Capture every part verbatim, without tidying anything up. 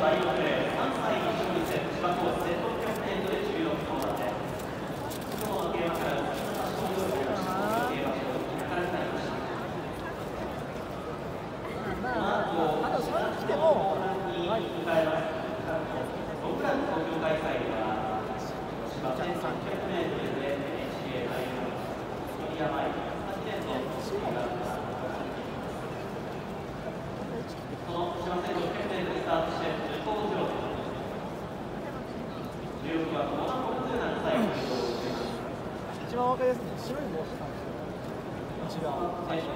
一番わかりやすいのは白い帽子なんですよ。一番最初。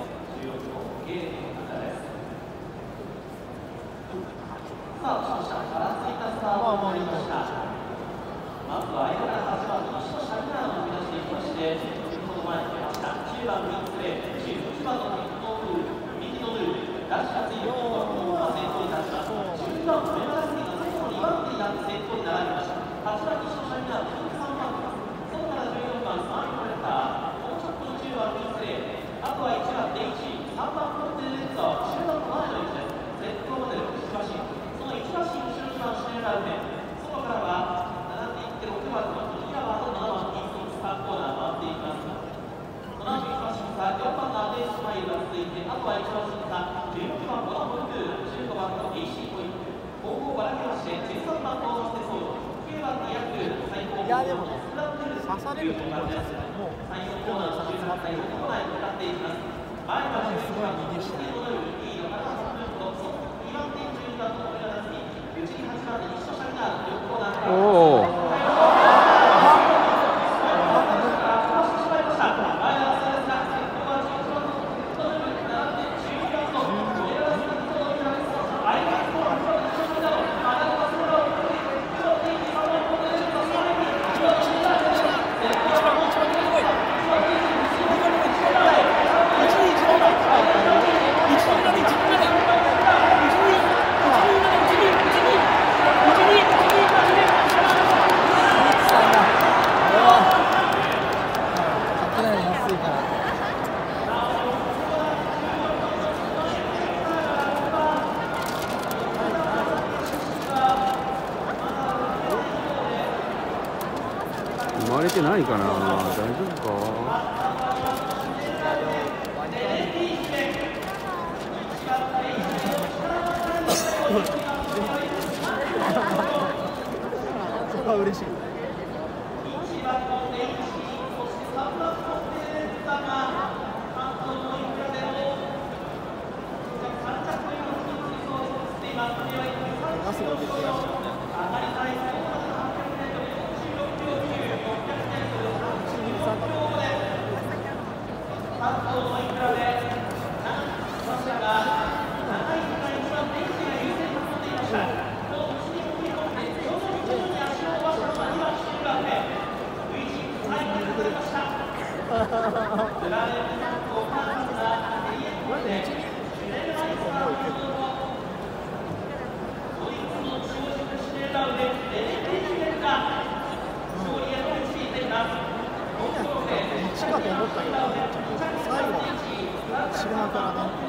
まあまあいいと思います。まずは相手からはちばんの西野シャミナーを生み出していきまして、先ほど前に出ました。きゅうばんミックスレー、じゅういちばんのミッドルール、右のルール、ラッシュがついているところが先頭に立ちます。じゅうにばんのメガラスティが最後のにばん手になって先頭に並びました。はちばん西野シャミナー、さんばんそこからじゅうよんばんスマートコレクター、もうちょっとじゅうばんミックスレー、あとはいちばんデイジー、さんばんコンテネット、集団の前の位置です。先頭までろくばんそのいちばん後ろにばんシネラウメ、そこからは並んでいってろくばんのジュニアワード、ななばんインソンスターコーナー回っていきます。その後いちばん審査、よんばんのアベースマイルが続いて、あとはいちばん審査、じゅうろくばんボラモルクール、じゅうごばんの エーシー ポイント、後方ばらけまして、じゅうさんばんのトーマステソード、きゅうばんのヤクル、最高峰のスクランブル、刺されると思うんですけども、さんよんコーナーのじゅうさんばん、コーナーに向かっていきます。前はじゅういちばんの右下のリード、ななばんのルート、そのにばん手じゅうにばんの森田夏美、内にはちばんで西野シャミナー、両コーナーから。 生まれてないかな、大丈夫か。 そこは嬉しい。ガスが出てきました。かと思ったけど、最後、違うからね。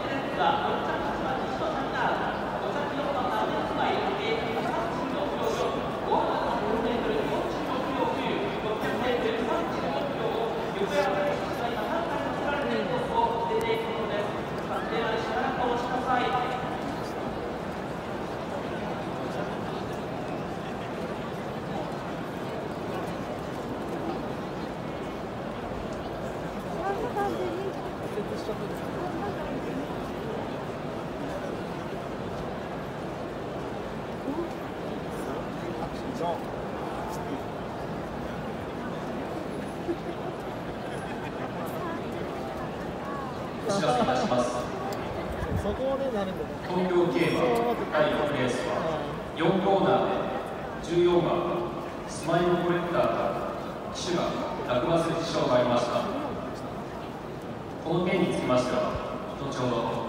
お知らせいたします。 そこでなるんだね。 東京競馬だいよんレースはよんコーナーでじゅうよんばんスマイルコレクターから騎手が落馬する事象がありました。この件につきましては後ほど